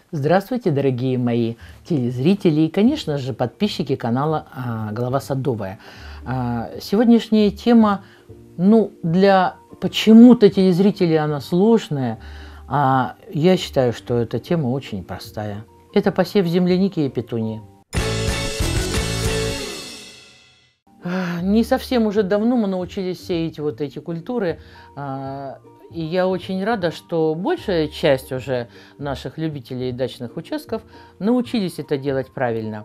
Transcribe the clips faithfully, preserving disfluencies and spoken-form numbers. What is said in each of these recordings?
Здравствуйте, дорогие мои телезрители и, конечно же, подписчики канала а, «Голова садовая». А, сегодняшняя тема, ну, для почему-то телезрителей она сложная, а я считаю, что эта тема очень простая. Это посев земляники и петунии. Не совсем уже давно мы научились сеять вот эти культуры, и я очень рада, что большая часть уже наших любителей дачных участков научились это делать правильно.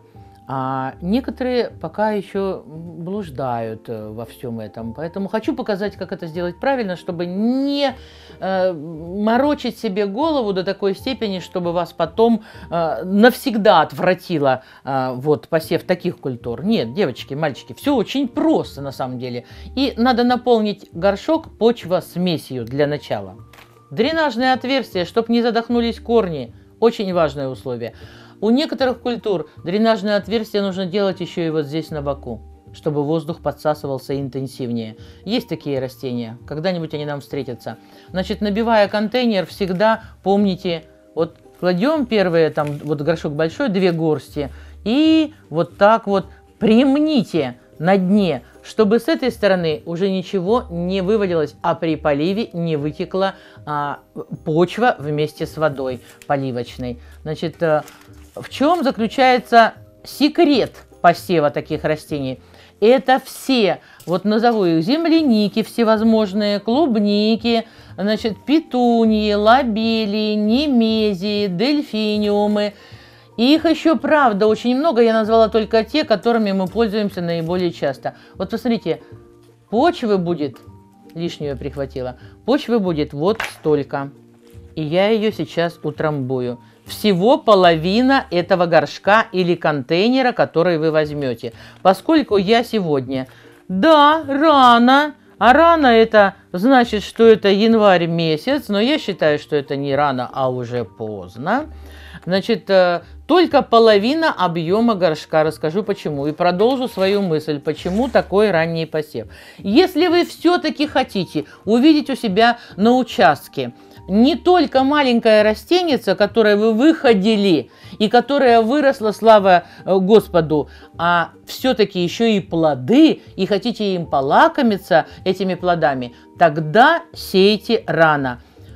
А некоторые пока еще блуждают во всем этом. Поэтому хочу показать, как это сделать правильно, чтобы не э, морочить себе голову до такой степени, чтобы вас потом э, навсегда отвратило э, вот, посев таких культур. Нет, девочки, мальчики, все очень просто на самом деле. И надо наполнить горшок почвосмесью для начала. Дренажное отверстие, чтобы не задохнулись корни. Очень важное условие. У некоторых культур дренажное отверстие нужно делать еще и вот здесь на боку, чтобы воздух подсасывался интенсивнее. Есть такие растения, когда-нибудь они нам встретятся. Значит, набивая контейнер, всегда помните, вот кладем первые, там, вот горшок большой, две горсти, и вот так вот примните на дне, чтобы с этой стороны уже ничего не вывалилось, а при поливе не вытекла а, почва вместе с водой поливочной. Значит, в чем заключается секрет посева таких растений? Это все, вот назову их, земляники всевозможные, клубники, значит, петунии, лобелии, немезии, дельфиниумы. Их еще, правда, очень много, я назвала только те, которыми мы пользуемся наиболее часто. Вот посмотрите, почвы будет, лишнюю прихватила, почвы будет вот столько. И я ее сейчас утрамбую. Всего половина этого горшка или контейнера, который вы возьмете. Поскольку я сегодня, да, рано, а рано это значит, что это январь месяц, но я считаю, что это не рано, а уже поздно. Значит, только половина объема горшка. Расскажу почему. И продолжу свою мысль, почему такой ранний посев. Если вы все-таки хотите увидеть у себя на участке не только маленькое растенице, которое вы выходили и которое выросло, слава Господу, а все-таки еще и плоды, и хотите им полакомиться этими плодами, тогда сейте рано.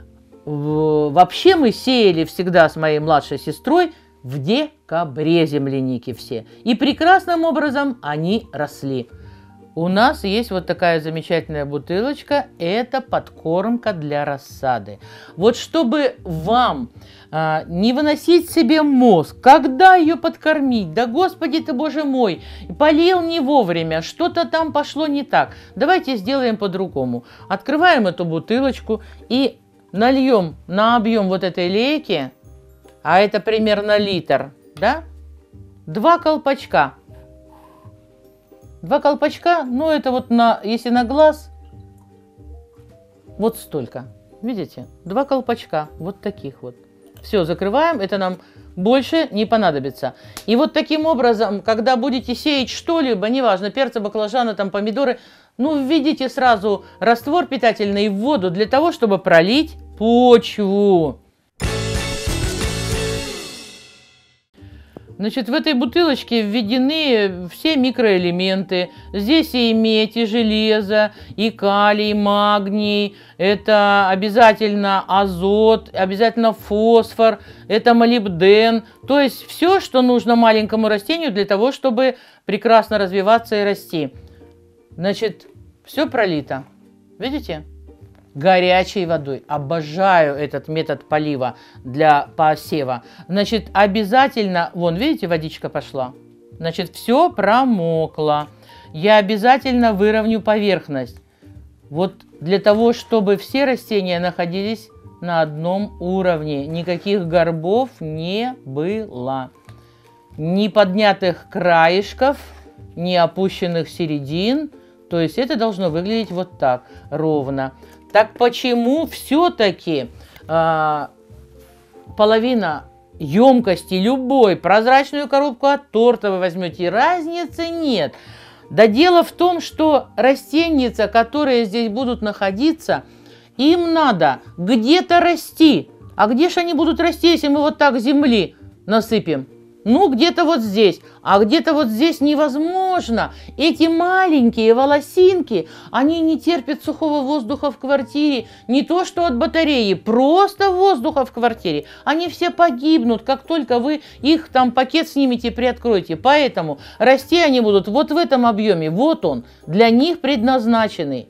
Вообще мы сеяли всегда с моей младшей сестрой в декабре земляники все. И прекрасным образом они росли. У нас есть вот такая замечательная бутылочка. Это подкормка для рассады. Вот чтобы вам а, не выносить себе мозг, когда ее подкормить, да господи ты боже мой, полил не вовремя, что-то там пошло не так. Давайте сделаем по-другому. Открываем эту бутылочку и нальем на объем вот этой лейки, а это примерно литр, да, два колпачка. Два колпачка, ну это вот на, если на глаз, вот столько. Видите? Два колпачка, вот таких вот. Все, закрываем, это нам больше не понадобится. И вот таким образом, когда будете сеять что-либо, неважно, перцы, баклажаны, там, помидоры, ну, введите сразу раствор питательный в воду для того, чтобы пролить почву. Значит, в этой бутылочке введены все микроэлементы. Здесь и медь, и железо, и калий, и магний. Это обязательно азот, обязательно фосфор, это молибден. То есть все, что нужно маленькому растению для того, чтобы прекрасно развиваться и расти. Значит, все пролито. Видите? Горячей водой. Обожаю этот метод полива для посева. Значит, обязательно, вон, видите, водичка пошла. Значит, все промокло. Я обязательно выровню поверхность. Вот для того, чтобы все растения находились на одном уровне. Никаких горбов не было. Ни поднятых краешков, ни опущенных середин. То есть это должно выглядеть вот так, ровно. Так почему все-таки э, половина емкости любой, прозрачную коробку от торта вы возьмете, разницы нет. Да дело в том, что растения, которые здесь будут находиться, им надо где-то расти. А где же они будут расти, если мы вот так земли насыпем? Ну, где-то вот здесь, а где-то вот здесь невозможно. Эти маленькие волосинки, они не терпят сухого воздуха в квартире. Не то, что от батареи, просто воздуха в квартире. Они все погибнут, как только вы их там пакет снимете и приоткроете. Поэтому расти они будут вот в этом объеме. Вот он, для них предназначенный.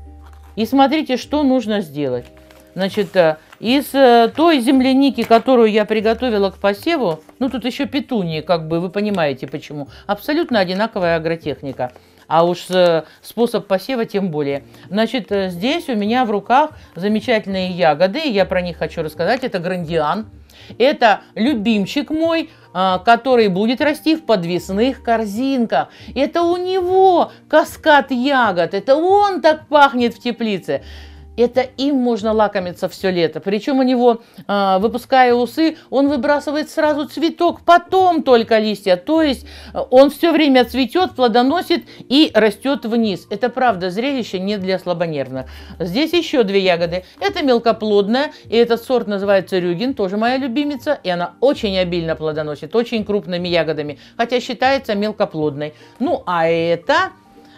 И смотрите, что нужно сделать. Значит, из той земляники, которую я приготовила к посеву, ну тут еще петунии, как бы вы понимаете почему, абсолютно одинаковая агротехника. А уж способ посева тем более. Значит, здесь у меня в руках замечательные ягоды, я про них хочу рассказать. Это грандиан, это любимчик мой, который будет расти в подвесных корзинках. Это у него каскад ягод, это он так пахнет в теплице. Это им можно лакомиться все лето. Причем у него, э, выпуская усы, он выбрасывает сразу цветок, потом только листья. То есть он все время цветет, плодоносит и растет вниз. Это правда зрелище не для слабонервных. Здесь еще две ягоды. Это мелкоплодная, и этот сорт называется Рюген, тоже моя любимица. И она очень обильно плодоносит, очень крупными ягодами, хотя считается мелкоплодной. Ну а это...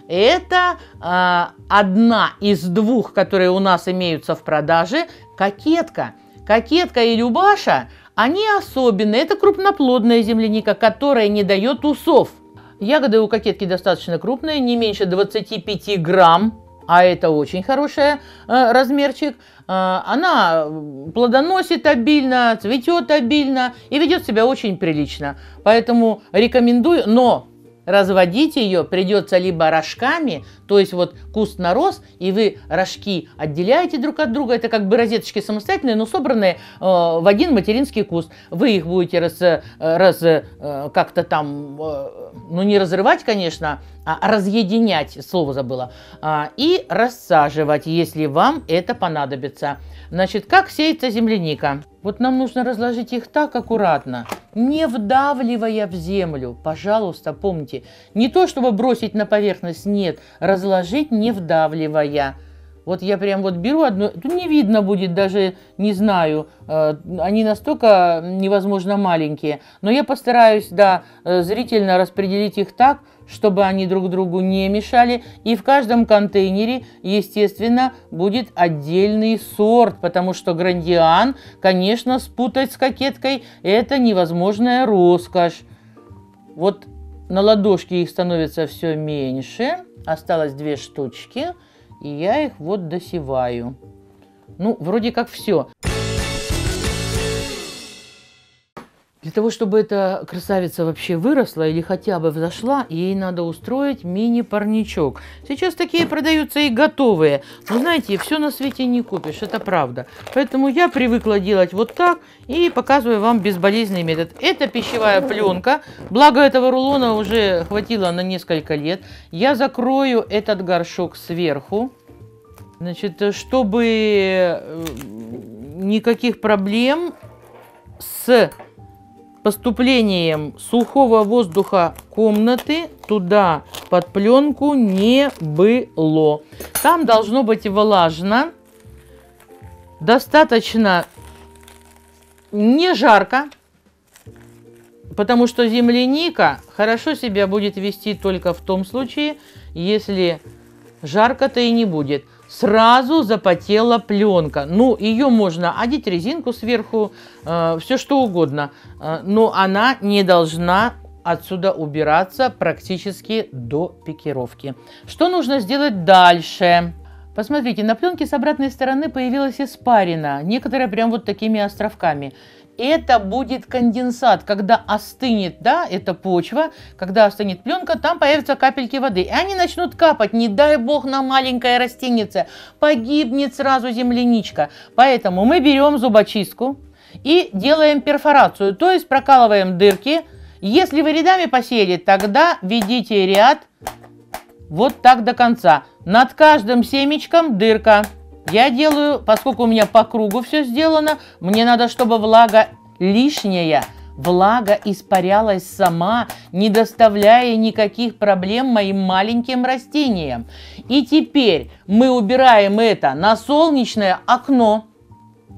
Это э, одна из двух, которые у нас имеются в продаже, кокетка. Кокетка и Любаша, они особенные. Это крупноплодная земляника, которая не дает усов. Ягоды у кокетки достаточно крупные, не меньше двадцати пяти грамм. А это очень хороший э, размерчик. Э, она плодоносит обильно, цветет обильно и ведет себя очень прилично. Поэтому рекомендую, но... разводить ее придется либо рожками, то есть вот куст нарос, и вы рожки отделяете друг от друга, это как бы розеточки самостоятельные, но собранные э, в один материнский куст. Вы их будете раз, раз, э, как-то там, э, ну не разрывать, конечно, а разъединять, слово забыла, э, и рассаживать, если вам это понадобится. Значит, как сеется земляника? Вот нам нужно разложить их так аккуратно, не вдавливая в землю. Пожалуйста, помните, не то чтобы бросить на поверхность, нет, разложить не вдавливая. Вот я прям вот беру одну, тут не видно будет даже, не знаю, э, они настолько невозможно маленькие, но я постараюсь, да, зрительно распределить их так, чтобы они друг другу не мешали. И в каждом контейнере, естественно, будет отдельный сорт, потому что грандиан, конечно, спутать с кокеткой – это невозможная роскошь. Вот на ладошке их становится все меньше, осталось две штучки, и я их вот досеваю. Ну, вроде как все. Для того, чтобы эта красавица вообще выросла или хотя бы взошла, ей надо устроить мини-парничок. Сейчас такие продаются и готовые. Но знаете, все на свете не купишь, это правда. Поэтому я привыкла делать вот так и показываю вам безболезненный метод. Это пищевая пленка. Благо этого рулона уже хватило на несколько лет. Я закрою этот горшок сверху. Значит, чтобы никаких проблем с поступлением сухого воздуха комнаты туда под пленку не было. Там должно быть влажно, достаточно не жарко, потому что земляника хорошо себя будет вести только в том случае, если жарко-то и не будет. Сразу запотела пленка. Ну, ее можно одеть резинку сверху, э, все что угодно. Э, но она не должна отсюда убираться практически до пикировки. Что нужно сделать дальше? Посмотрите, на пленке с обратной стороны появилась испарина. Некоторые прям вот такими островками. Это будет конденсат, когда остынет, да, эта почва, когда остынет пленка, там появятся капельки воды. И они начнут капать, не дай бог на маленькое растенице, погибнет сразу земляничка. Поэтому мы берем зубочистку и делаем перфорацию, то есть прокалываем дырки. Если вы рядами посеяли, тогда ведите ряд вот так до конца. Над каждым семечком дырка. Я делаю, поскольку у меня по кругу все сделано, мне надо, чтобы влага лишняя, влага испарялась сама, не доставляя никаких проблем моим маленьким растениям. И теперь мы убираем это на солнечное окно.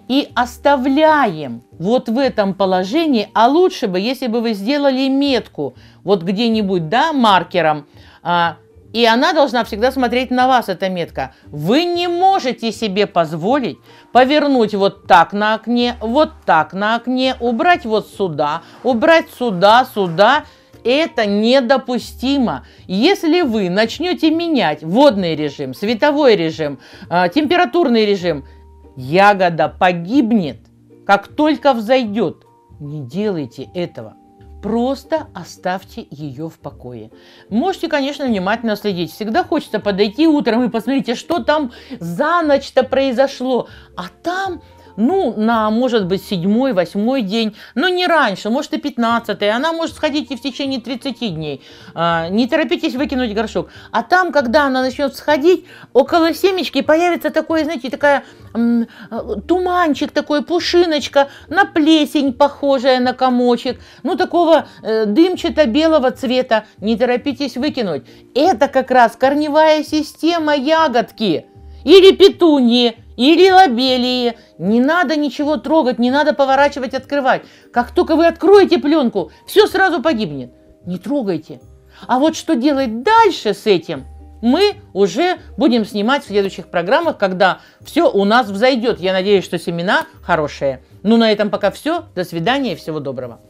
и оставляем вот в этом положении, а лучше бы, если бы вы сделали метку вот где-нибудь, да, маркером, а, и она должна всегда смотреть на вас, эта метка. Вы не можете себе позволить повернуть вот так на окне, вот так на окне, убрать вот сюда, убрать сюда, сюда. Это недопустимо. Если вы начнете менять водный режим, световой режим, температурный режим, ягода погибнет, как только взойдет. Не делайте этого. Просто оставьте ее в покое. Можете, конечно, внимательно следить. Всегда хочется подойти утром и посмотрите, что там за ночь-то произошло. А там... Ну, на, может быть, седьмой, восьмой день, но не раньше, может и пятнадцатый, она может сходить и в течение тридцати дней. А, не торопитесь выкинуть горшок. А там, когда она начнет сходить, около семечки появится такое, знаете, такая м, туманчик, такой пушиночка, на плесень похожая на комочек, ну, такого э, дымчато-белого цвета. Не торопитесь выкинуть. Это как раз корневая система ягодки или петуньи, или лобелии. Не надо ничего трогать, не надо поворачивать, открывать. Как только вы откроете пленку, все сразу погибнет. Не трогайте. А вот что делать дальше с этим, мы уже будем снимать в следующих программах, когда все у нас взойдет. Я надеюсь, что семена хорошие. Ну, на этом пока все. До свидания и всего доброго.